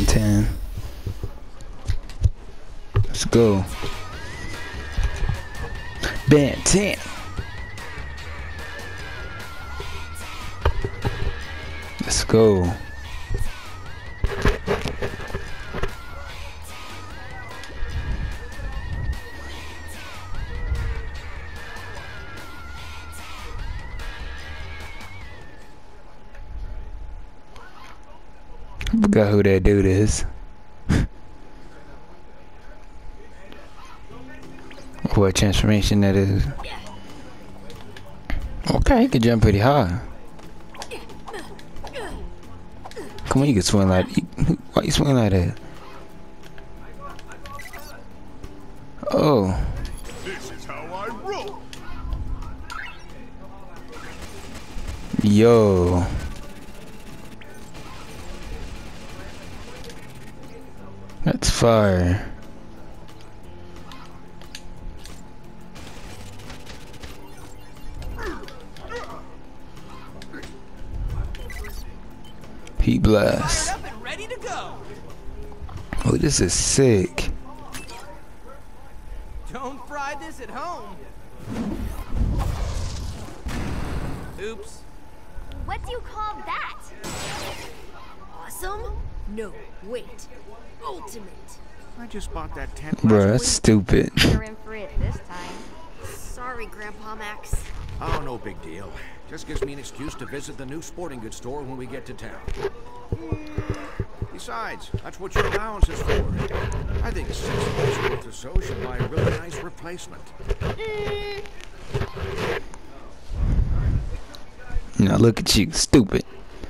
10. Let's go. Ben 10. Let's go. I forgot who that dude is. What transformation that is. Okay, he can jump pretty high. Come on, you can swing like why you swing like that? Oh. This is how I roll. Yo. That's fire. Heat blast. Up and ready to go. Oh, this is sick. Don't fry this at home. Oops. What do you call that? Awesome? No, wait. Ultimate. I just bought that tent. Bruh, that's stupid. You're in for it this time. Sorry, Grandpa Max. Oh, no big deal. Just gives me an excuse to visit the new sporting goods store when we get to town. Besides, that's what your allowance is for. I think $6 worth or so should buy a really nice replacement. Now look at you, stupid.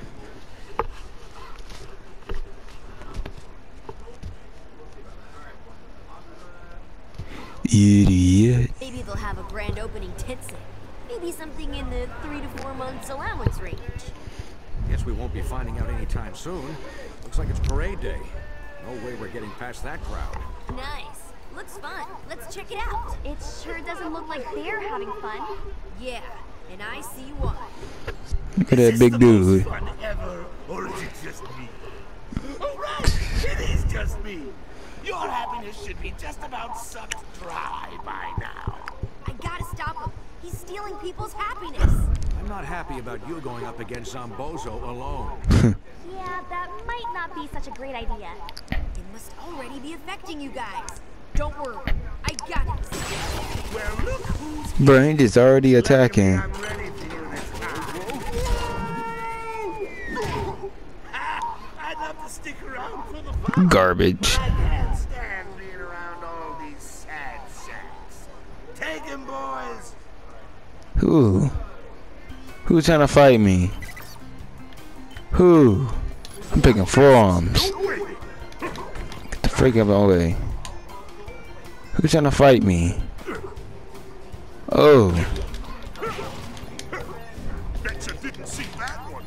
Idiot. Maybe they'll have a grand opening tent sale. Maybe something in the 3 to 4 months allowance range. Guess we won't be finding out anytime soon. Looks like it's parade day. No way we're getting past that crowd. Nice. Looks fun. Let's check it out. It sure doesn't look like they're having fun. Yeah, and I see why. Look at that big dude. Fun ever, or is it just me? Oh, right, it is just me. Your happiness should be just about sucked dry by now. I gotta stop him. He's stealing people's happiness. I'm not happy about you going up against Zombozo alone. Yeah, that might not be such a great idea. It must already be affecting you guys. Don't worry. I got it. Well, look who's Brain is already attacking. I'm ready for you this time. I'd love to stick around for the fun. Garbage. I can't stand being around all these sad sacks. Take him, boys. Who? Who's trying to fight me? Who? I'm picking forearms. Get the freak out of my way. Who's trying to fight me? Oh. Bet you didn't see that one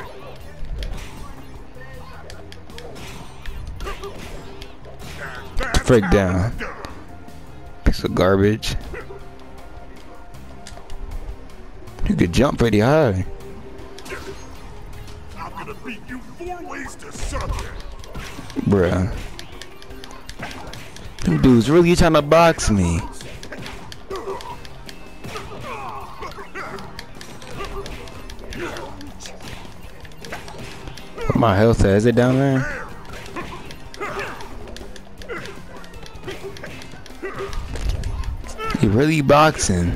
coming. Freak down. Piece of garbage. You could jump pretty high. I'm gonna beat you 4 ways to Sunday. Bruh. Them dudes really trying to box me. Where my health at? Is it down there? He really boxing.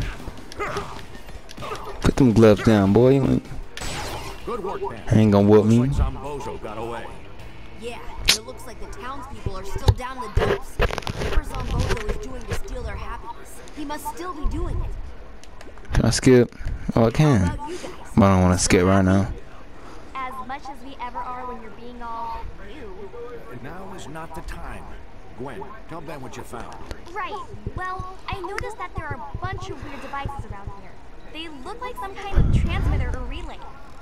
Put them gloves down, boy. Good work, man. Ain't gonna whoop me. Looks like Zombozo got away. Yeah, it looks like the townspeople are still down in the dumps. Whatever Zombozo is doing to steal their happiness, he must still be doing it. Can I skip? Oh, I can. How about you guys? But I don't want to skip right now. As much as we ever are when you're being all new. Now is not the time. Gwen, tell Ben what you found. Right. Well, I noticed that there are a bunch of weird devices around here. They look like some kind of transmitter or relay.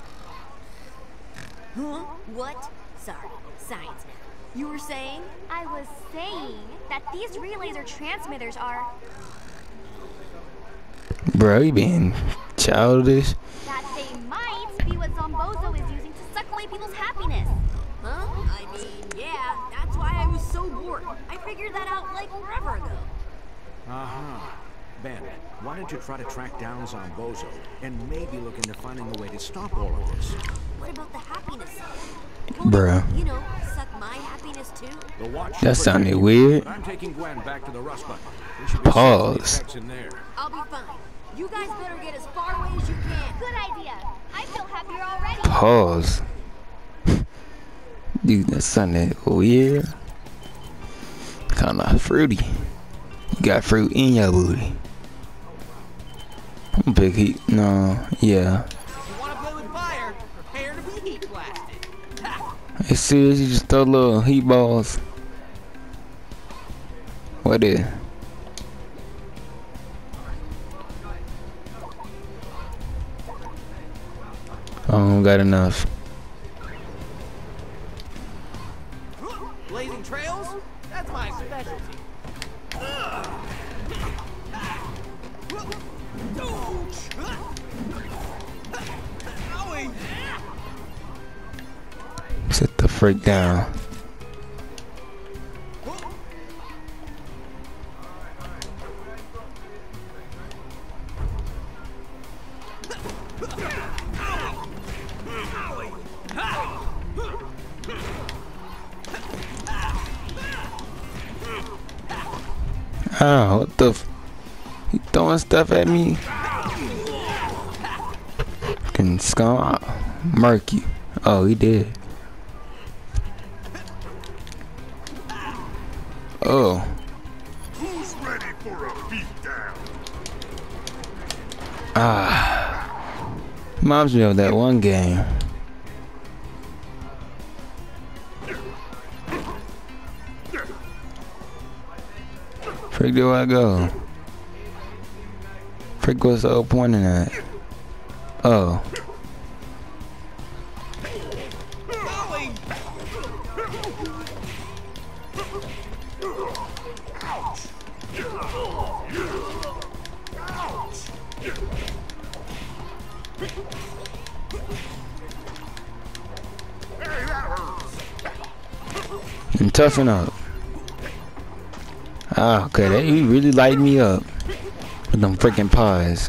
Huh? What? Sorry. Science now. You were saying? I was saying that these relays or transmitters are... Bro, you being childish. that they might be what Zombozo is using to suck away people's happiness. Huh? I mean, yeah, that's why I was so bored. I figured that out like forever ago. Uh-huh. Ben, why don't you try to track down Zombozo and maybe look into finding a way to stop all of this? What about the happiness? Bruh. You know, suck my happiness too. The watch That should protect sounded you, weird. but I'm taking Gwen back to the Rust Button. We should be Pause. safe from the effects in there. I'll be fine. You guys better get as far away as you can. Good idea. I feel happier already. Pause. Dude, that sounded weird. Kinda fruity. You got fruit in your booty. Big heat. No, yeah. If you want to play with fire, prepare to be heat blasted. Ha! It's serious, you just throw little heat balls. What is? I don't got enough. Blazing trails? That's my specialty. Owie! Sit the freak down. Oh, what the he throwing stuff at me? Fucking scum. Murky. Oh, he did. Oh. Who's ready for a beatdown? Ah. Reminds me of that one game. Frick, do I go? Frick, what's the old pointing at? Oh. And toughen up. Ah, okay, that he really lighted me up with them freaking pies.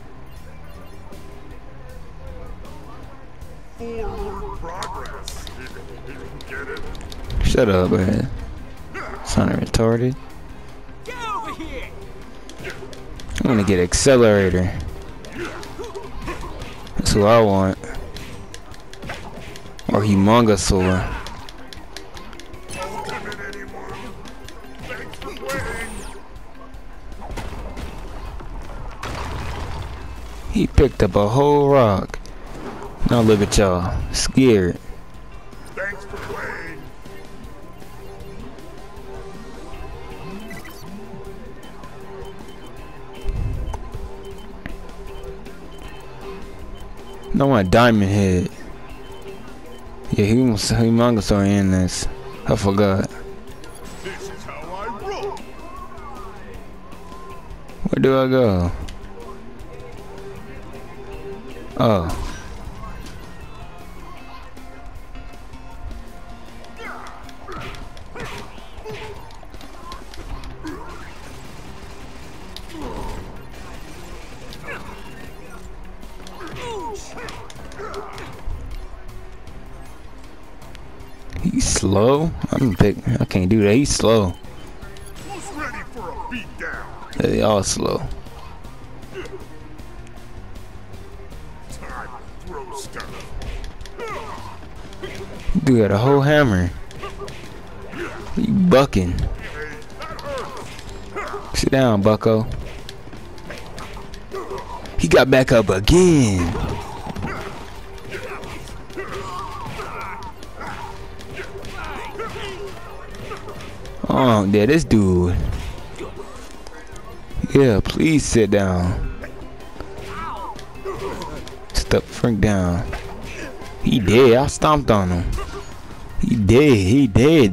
Forward progress. Get it? Shut up, man. Sounding retarded. Get over here! I'm gonna get accelerator. That's what I want. Or Humongosaur. Come in, anyone? Thanks for waiting. He picked up a whole rock. Now look at y'all, scared. Thanks for playing. No one Diamond Head. Yeah, he was Humongosaur in this. I forgot. This is how I roll. Where do I go? Oh. He's slow. I can't do that. He's slow. Who's ready for a beatdown? They all slow. Time to throw stuff. You got a whole hammer. You bucking. Hey, that hurts. Sit down, bucko. He got back up again. Oh, yeah, this dude. Yeah, please sit down. Step Frank down. He dead. I stomped on him. He dead. He dead.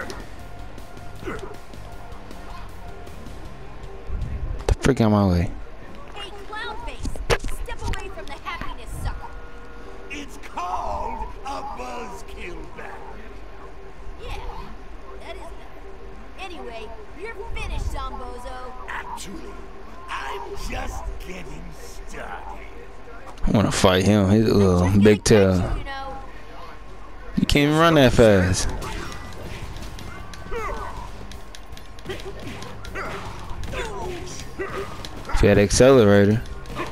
The frick out my way. Hey, Clownface, step away from the happiness sucker. It's called a buzzkill battle. You're finished, Zombozo. Actually, I'm just getting started. I wanna fight him. His big tail. You know, You can't even run that fast. If you had accelerator.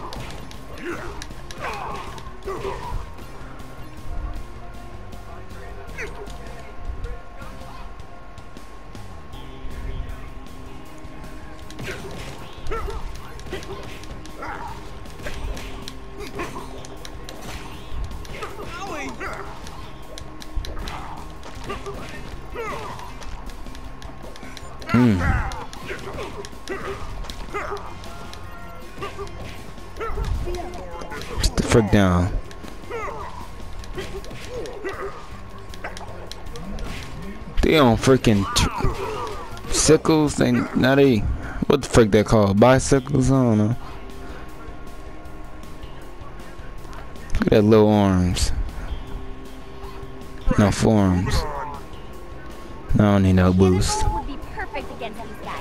Sit the frick down. They on freaking sickles. They not they. What the frick they called? Bicycles? I don't know. Look at that little arms. No forearms. I don't need no boost. Would be perfect against these guys.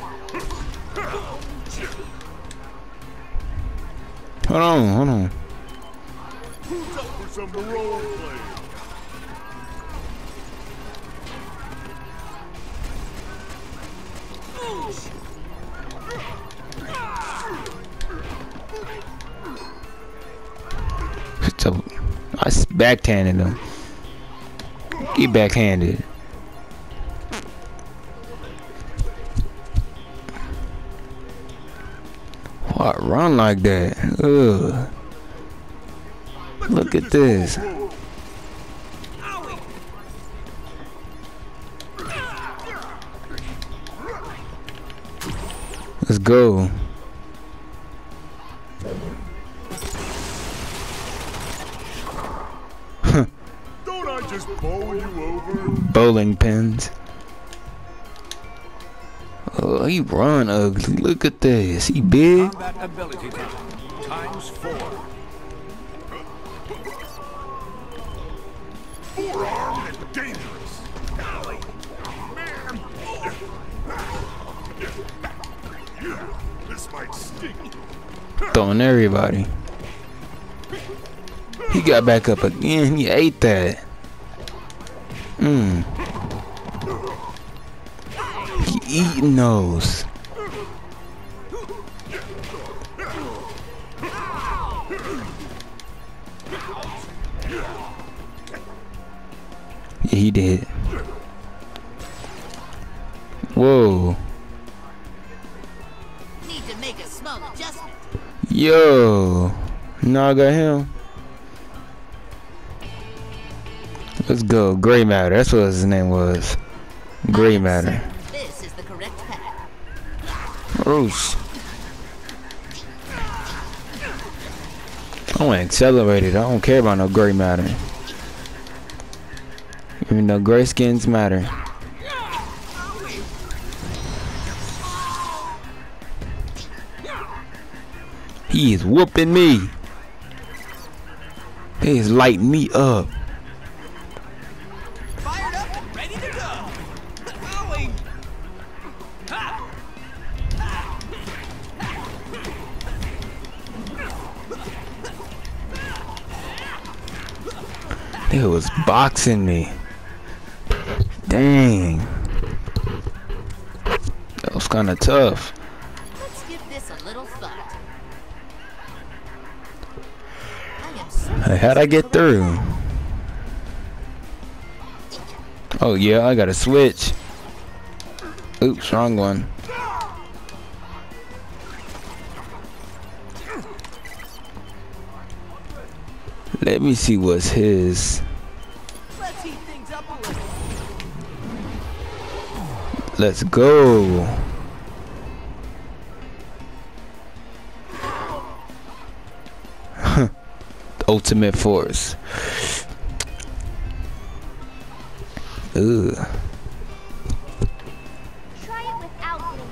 Hold on. Who's up for some role play? So I backhanded him. He backhanded. What, run like that? Ugh. Look at this. Let's go. Don't I just bowl you over? Bowling pins. Oh, he run ugly. Look at this. He big. Combat ability test. ×4. Forearmed and dangerous. Golly, man. This might sting. Throwing everybody. He got back up again. He ate that. He eating those. Yeah, he did. Whoa. Need to make a small adjustment. Yo. No, I got him. Let's go. Gray Matter. That's what his name was. Gray Matter. This is the correct path. Roosh. I want accelerated. I don't care about no gray matter. Even though gray skins matter. He is whooping me. He is lighting me up. Fired up and ready to go. Owie. Ha. He was boxing me. Dang. That was kind of tough. Let's give this a little thought. I am so Hey, how'd I get through? Oh yeah, I gotta switch. Oops, wrong one. Let me see what's his. Let's heat things up a little. Let's go. Ultimate Force. Ugh. Try it without getting.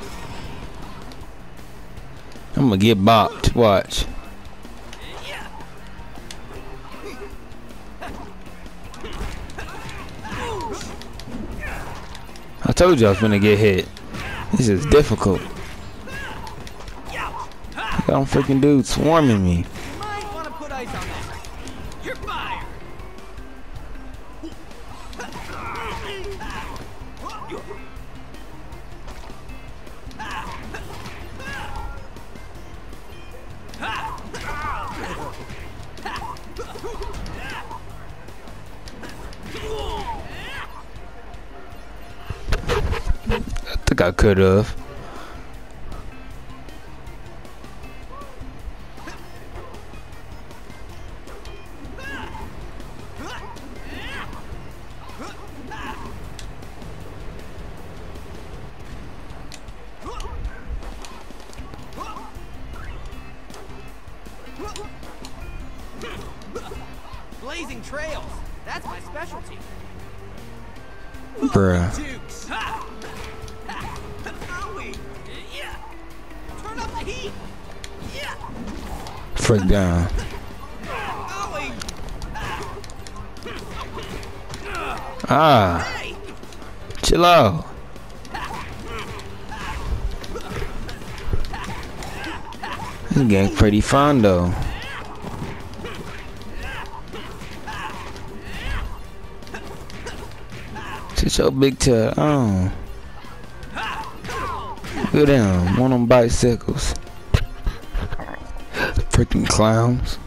I'm gonna get bopped. Watch. I told you I was gonna get hit. This is difficult. Got them freaking dudes swarming me. You might want to put ice on that. You're fired. I think I could have. Blazing trails. That's my specialty. Bruh. Dukes. Owie. Yeah. Turn up the heat. Yeah. Freak down. Owie. Ah. Hey. Chill out. This game pretty fun though. Sit your big tail on. Look at them, on them bicycles. Freaking clowns.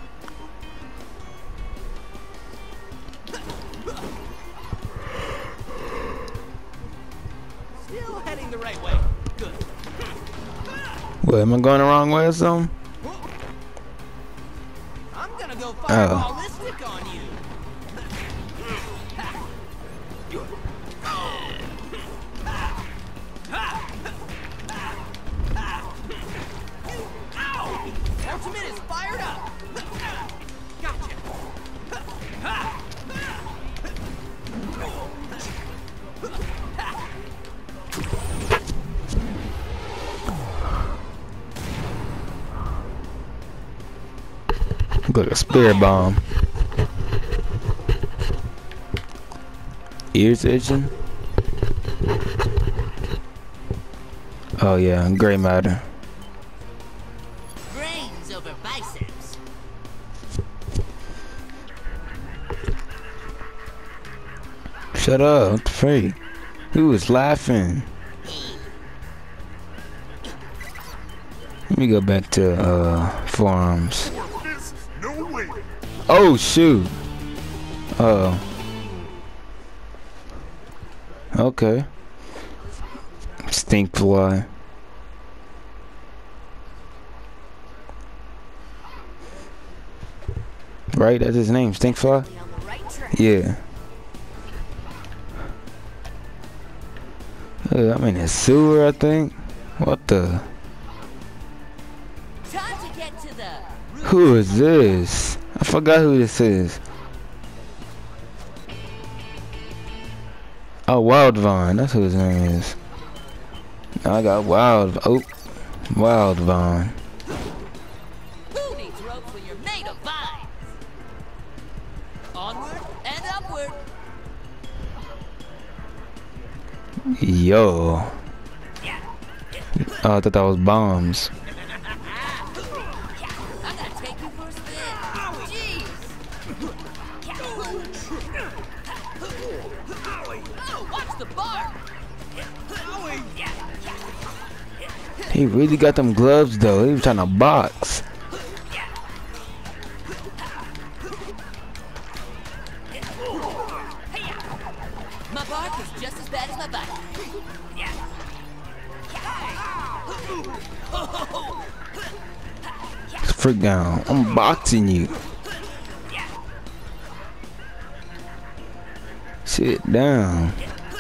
Still heading the right way. Good. What, am I going the wrong way or something? I'm gonna go fireballistic on you. Ultimate is fired up. Gotcha. Look like a spirit bomb. Ears itching. Oh yeah, gray matter. Brains over biceps. Shut up, what the freak? Who was laughing? Let me go back to forearms. This, no way. Oh shoot. Oh. Okay. Stink fly. Right, that's his name, Stink fly? On the right track. Yeah. I'm in a sewer, I think. What the? Time to get to the Who is this? I forgot who this is. Oh, Wild Vaughn. That's who his name is. I got Wild. Oh, Wild Vaughn. Who needs ropes when you're made of vines? Onward and upward. Yo. Oh, I thought that was bombs. I gotta take you for a spin. Jeez. Oh, watch the bar. He really got them gloves though. He was trying to box. My bark is just as bad as my bite. Freak down. I'm boxing you. Sit down.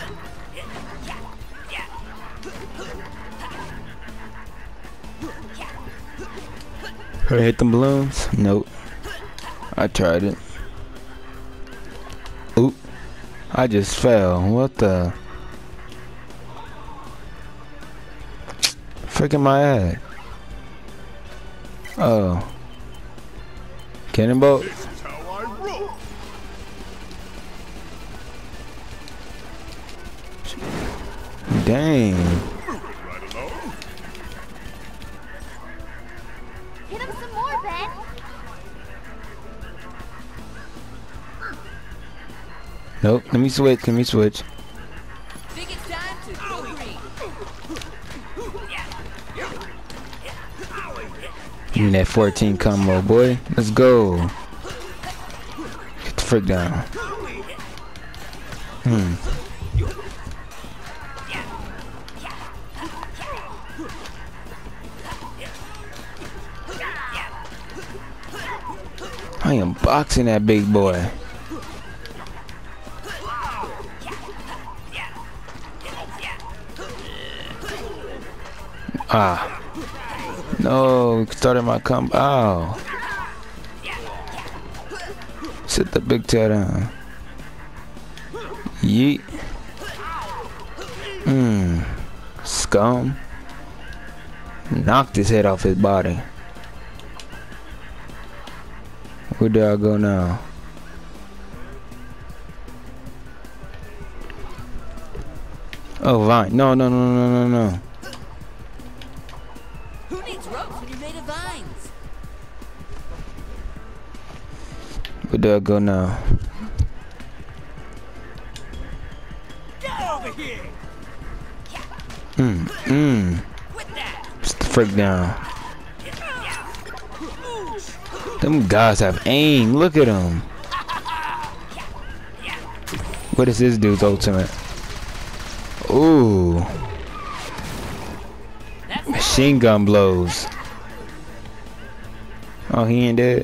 Could I hit them balloons? Nope. I tried it. Oop. I just fell. What the? Freaking my ass. Oh. Cannonball? This is how I roll. Dang. Nope. Let me switch. Let me switch. Think it's time to go green. Give me that 14 combo, boy. Let's go. Get the frick down. I am boxing that big boy. Ah. No, started my combo. Ow. Sit the big tail down. Yeet. Scum. Knocked his head off his body. Where do I go now? Oh, Vine. No, no, no, no, no, no. Who needs ropes when you're made of vines? Where do I go now? Get over here! Quit that! Sit the frick down. Them guys have aim. Look at them. What is this dude's ultimate? Ooh. Machine gun blows. Oh, he ain't dead.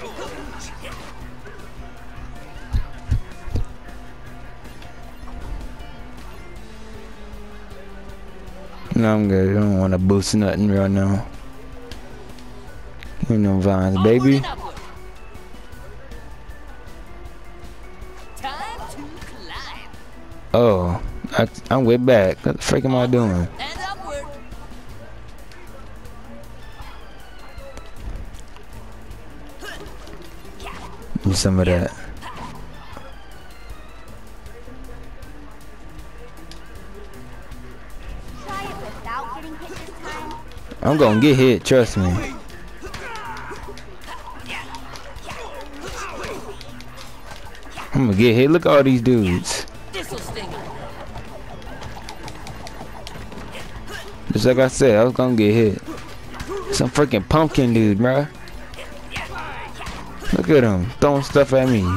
No, I'm good. I don't want to boost nothing right now. Give me no vines, baby. Time to climb. Oh, I'm way back. What the frick am I doing? And upward. Give me some of that. Try it without getting hit this time. I'm gonna get hit, trust me. I'm gonna get hit. Look at all these dudes. This'll sting him. Just like I said, I was gonna get hit. Some freaking pumpkin dude, bruh. Look at him throwing stuff at me.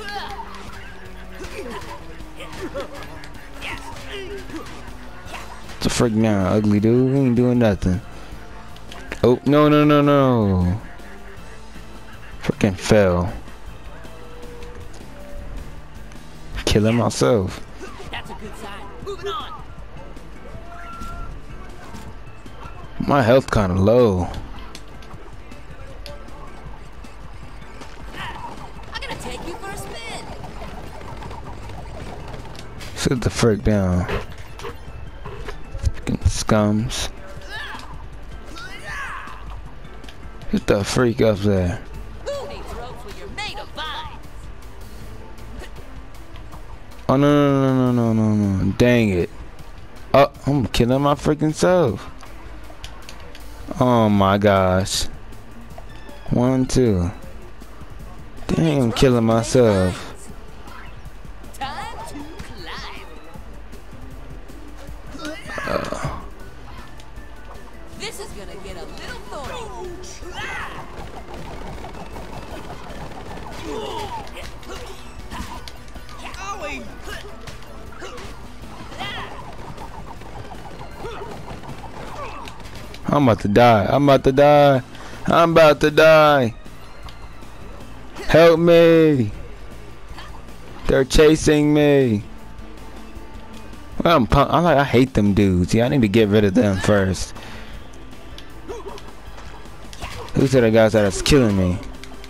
It's a freak now, ugly dude. He ain't doing nothing. Oh, no, no, no, no. Freaking fell. Killing myself. That's a good sign. Moving on. My health kind of low. I'm gonna take you for a spin. Sit the frick down. Fucking scums. Get the freak up there. Who needs ropes when you're made of vines? Oh no no no no no no no! Dang it! Oh, I'm killing my freaking self. Oh my gosh! 1, 2. Dang, I'm killing myself. Time to climb. This is gonna get a little thorny. Going. I'm about to die. I'm about to die. I'm about to die. Help me! They're chasing me. Well, I hate them dudes. Yeah, I need to get rid of them first. These are the guys that are killing me.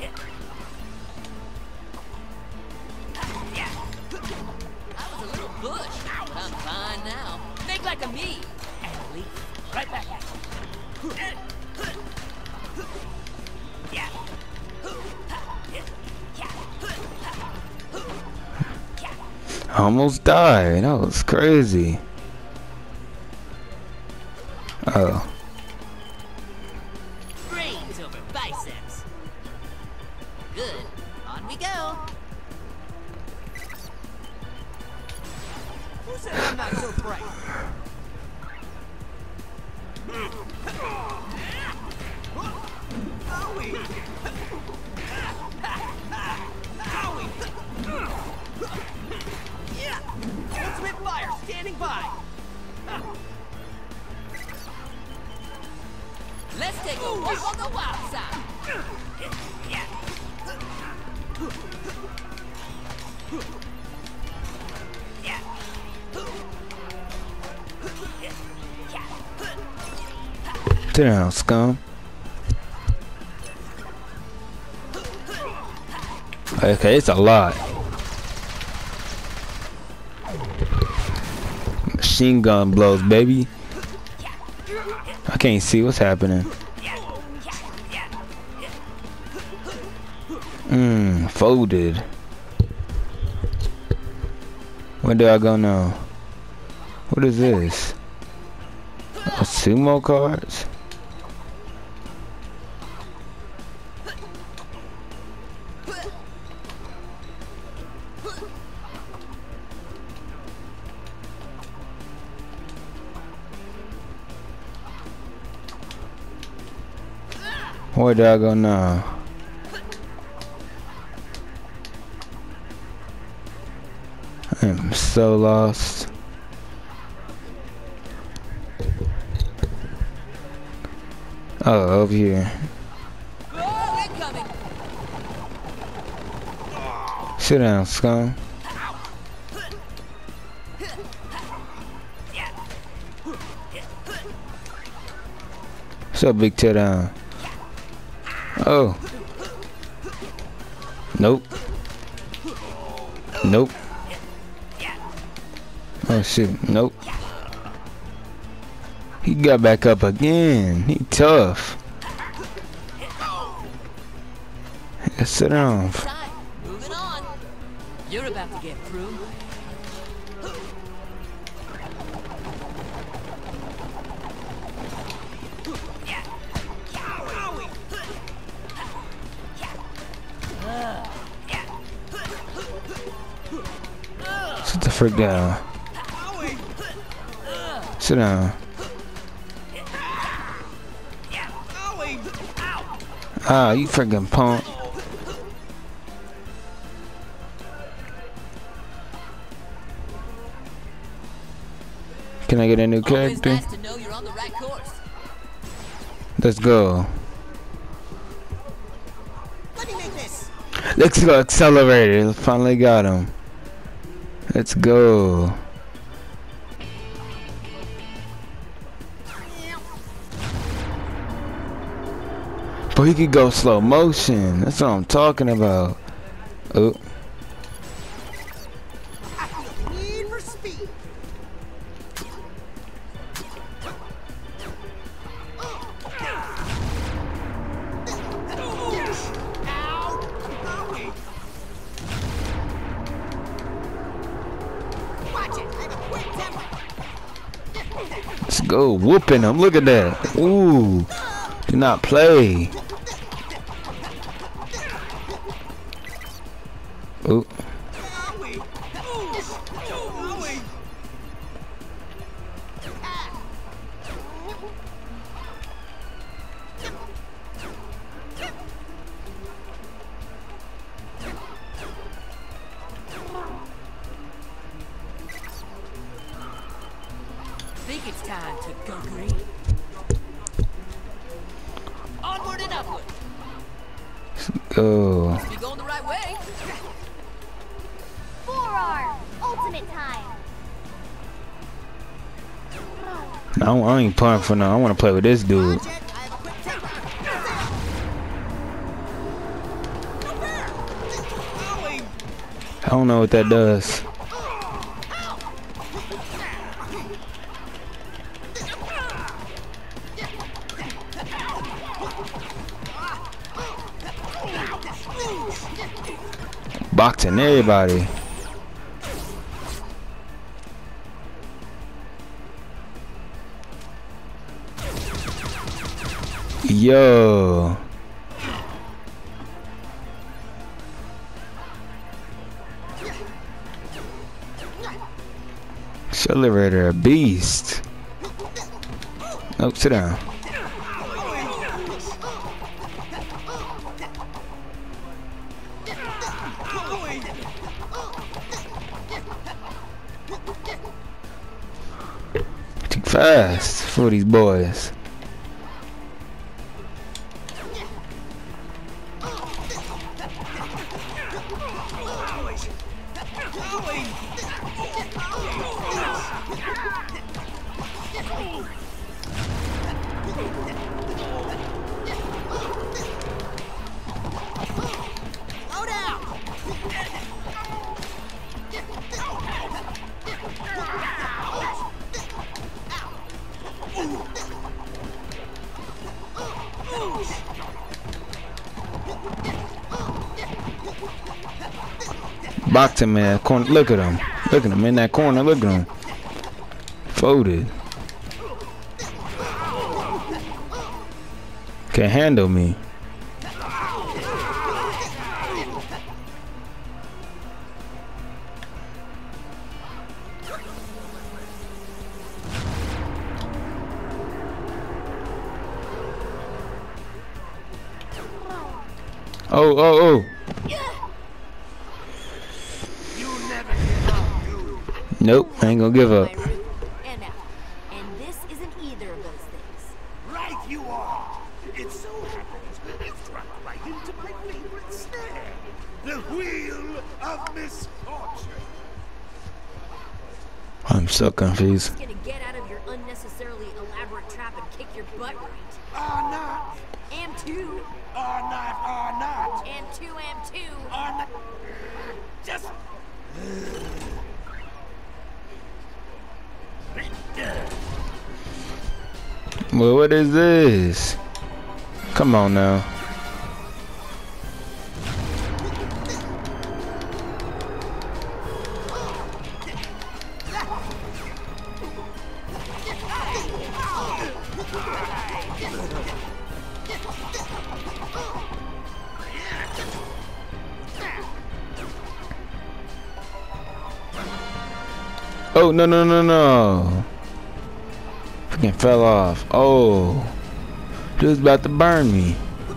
I was a little bush. I'm fine now. Think like a me. And leap right back at you. I almost died. That was crazy. Oh. Brains over biceps. Good. On we go. Who said I'm not so bright? Yeah! Ultimate fire standing by! Let's take a walk on the wild side! Sit down, scum. Okay, it's a lot. Machine gun blows, baby. I can't see what's happening. Folded. Where do I go now? What is this? Sumo cards? Where do I go now? I'm so lost. Oh, over here. Oh, incoming! Sit down, scum. What's up, big tear down? Oh. Nope. Nope. Oh shit, nope. He got back up again. He tough. Yeah, sit down. Time. Moving on. You're about to get through. Sit the frick down. Sit down. Ah, you freaking punk. Can I get a new Always character? nice to know you're on the right course. Let's go. Let me make this. Let's go, accelerator. Finally got him. Let's go. But he could go slow motion. That's what I'm talking about. Oh. Need for speed. Let's go. Whooping him. Look at that. Ooh. Do not play. Ooh. Think it's time to go green. Onward and upward. Go. We going the right way. Forearm! Ultimate time! I ain't playing for now. I want to play with this dude. I don't know what that does. Boxing everybody. Yo. Accelerator, a beast. Nope, sit down. Too fast for these boys. Boxing man, corner. Look at him. Look at him in that corner. Look at him. Folded. Can't handle me. Oh. Nope, I ain't gonna give up. And out. And this isn't either of those things. Right you are. It so happens you've struck right into my favorite snare. The Wheel of Misfortune. I'm so confused. Just gonna get out of your unnecessarily elaborate trap and kick your butt right. Or not. Am two. Or not. Or not. Am two. Am two. Or not. Just... Well, what is this? Come on now. Oh, no. Fucking fell off. Oh. Dude's about to burn me.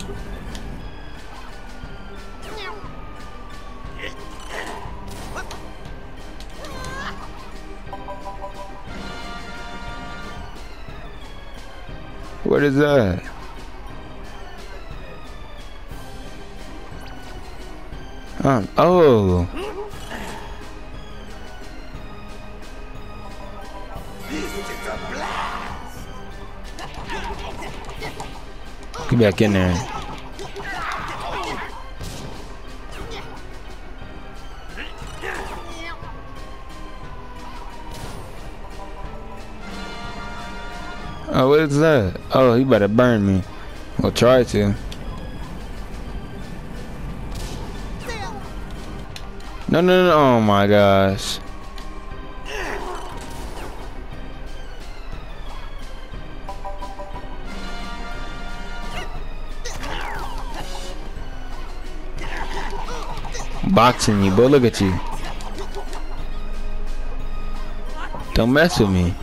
What is that? Oh. Get back in there. Oh, what is that? Oh, he better burn me. We'll try to. No. Oh my gosh. Boxing you, boy. Look at you. Don't mess with me.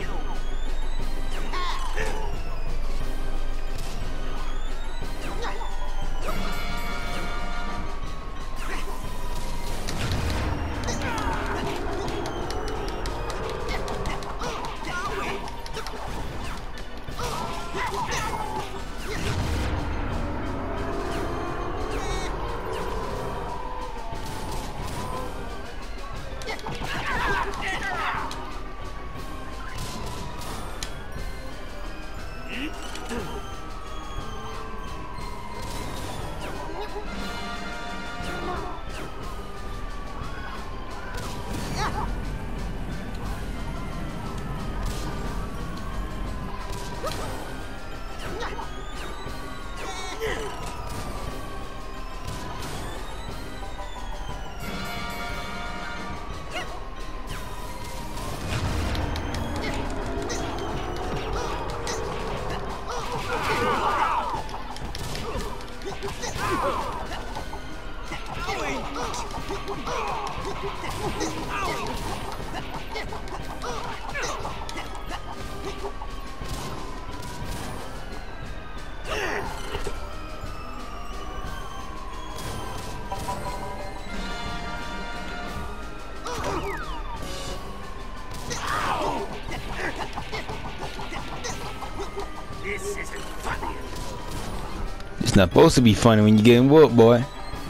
This isn't funny. It's not supposed to be funny when you're getting whooped, boy.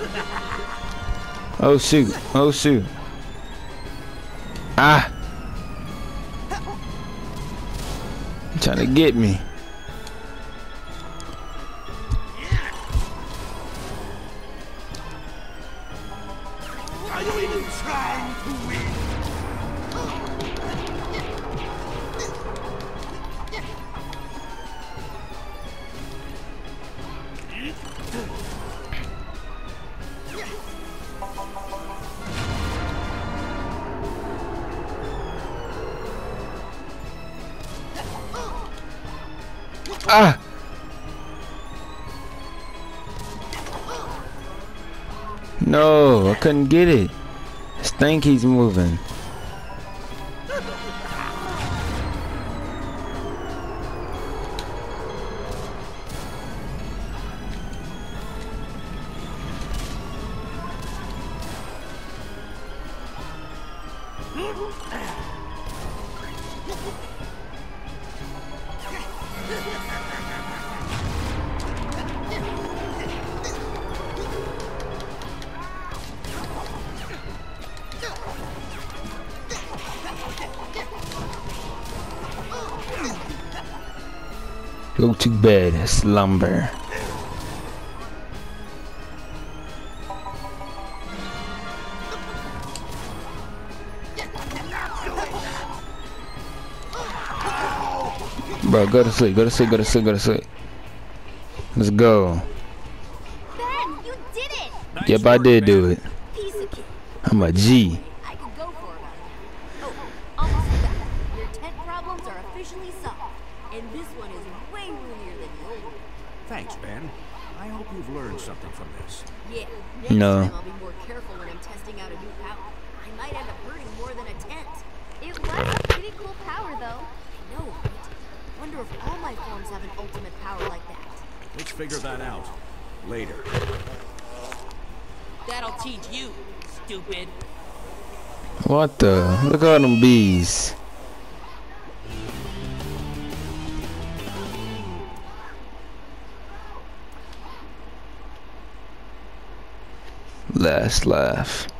Oh shoot. Oh shoot. Ah. You're trying to get me. Are you even trying to win? Ah. No, I couldn't get it. This thing keeps moving. Go to bed, slumber. Bro, go to sleep, go to sleep, go to sleep, go to sleep. Let's go. Ben, you did it! Nice Yep, I work, did do Ben. it. Piece of cake. I'm a G. I could go for about it. Oh, almost forgot. Your tent problems are officially solved. And this one is way roomier than the old one. Thanks, Ben. I hope you've learned something from this. Yeah, next No. time I'll be more careful when I'm testing out a new power. I might end up hurting more than a tent. It was a pretty cool power, though. I know, right? Wonder if all my forms have an ultimate power like that. Let's figure that out later. That'll teach you, stupid. What the? Look at all them bees. Last laugh.